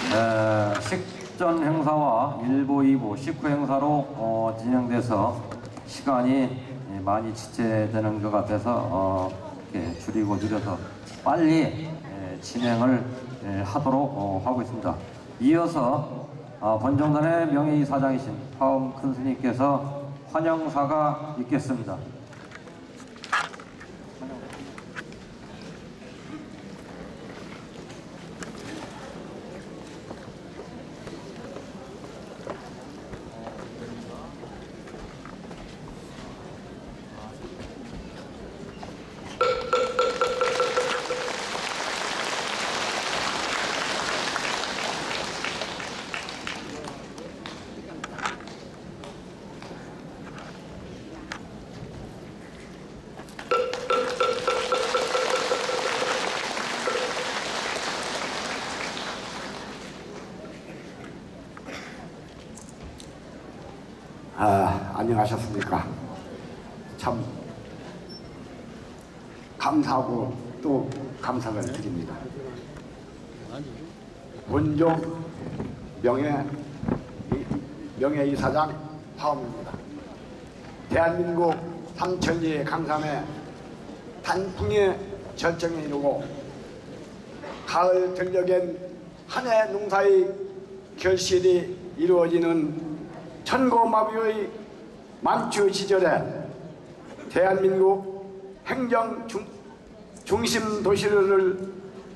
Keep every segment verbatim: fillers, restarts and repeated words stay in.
에, 식전 행사와 일 부, 이 부, 식후 행사로 어, 진행돼서 시간이 많이 지체되는 것 같아서 어, 이렇게 줄이고 줄여서 빨리 에, 진행을 에, 하도록 어, 하고 있습니다. 이어서 어, 본정단의 명예이사장이신 화엄 큰스님께서 환영사가 있겠습니다. 아, 안녕하셨습니까? 참 감사하고 또 감사를 드립니다. 본종 명예 명예이사장 화엄입니다. 대한민국 삼천리 강삼에 단풍의 절정에 이르고 가을 들녘엔 한 해 농사의 결실이 이루어지는 천고마비의 만추 시절에 대한민국 행정 중, 중심 도시를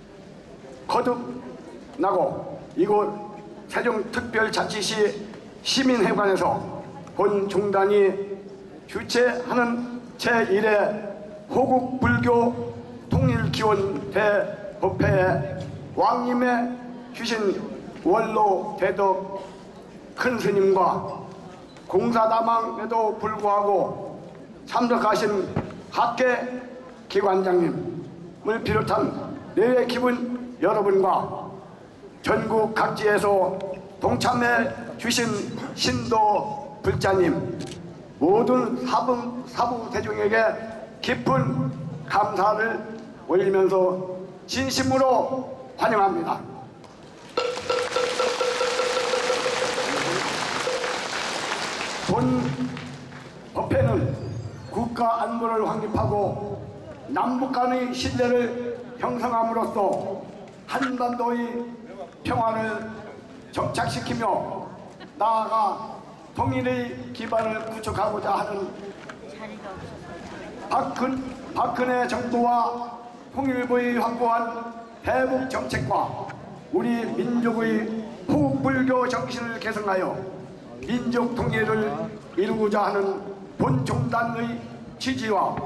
거듭나고 이곳 세종특별자치시 시민회관에서 본 종단이 주최하는 제일회 호국불교 통일기원 대법회에 왕님의 주신 원로 대덕 큰 스님과 공사다망에도 불구하고 참석하신 학계 기관장님을 비롯한 내외 기분 여러분과 전국 각지에서 동참해 주신 신도 불자님 모든 사부, 사부 대중에게 깊은 감사를 올리면서 진심으로 환영합니다. 본 법회는 국가 안보를 확립하고 남북 간의 신뢰를 형성함으로써 한반도의 평화를 정착시키며 나아가 통일의 기반을 구축하고자 하는 박근, 박근혜 정부와 통일부의 확고한 대북 정책과 우리 민족의 호국불교 정신을 개성하여 민족 통일을 이루고자 하는 본 종단의 취지와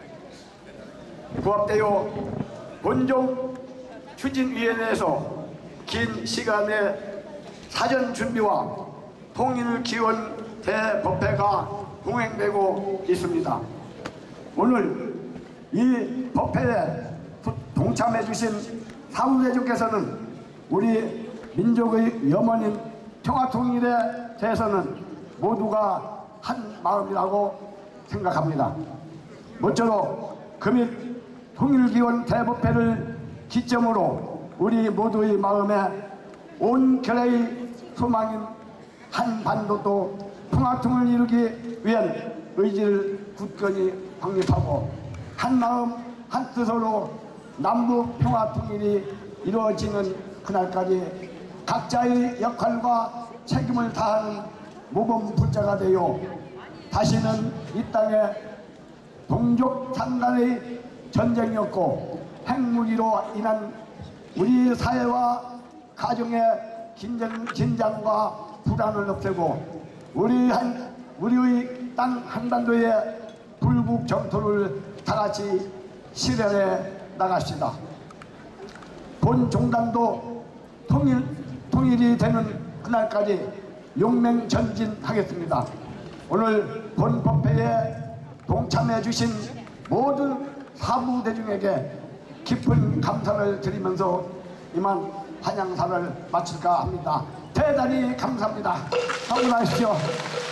부합되어 본종 추진위원회에서 긴 시간의 사전 준비와 통일기원 대법회가 동행되고 있습니다. 오늘 이 법회에 동참해 주신 사후대중께서는 우리 민족의 염원인 평화통일에 대해서는 모두가 한 마음이라고 생각합니다. 모쪼록 금일 통일기원 대법회를 기점으로 우리 모두의 마음에 온 결의 소망인 한반도도 평화통일을 이루기 위한 의지를 굳건히 확립하고 한마음 한뜻으로 남북 평화통일이 이루어지는 그날까지 각자의 역할과 책임을 다하는 모범불자가 되어 다시는 이 땅에 동족 상간의 전쟁이었고 핵무기로 인한 우리 사회와 가정의 긴장, 긴장과 불안을 없애고 우리 한, 우리의 땅 한반도의 불국 정토를 다같이 실현해 나갑시다. 본 종단도 통일, 통일이 되는 그날까지 용맹전진하겠습니다. 오늘 본 법회에 동참해 주신 모든 사부대중에게 깊은 감사를 드리면서 이만 환영사를 마칠까 합니다. 대단히 감사합니다. 성원하십시오.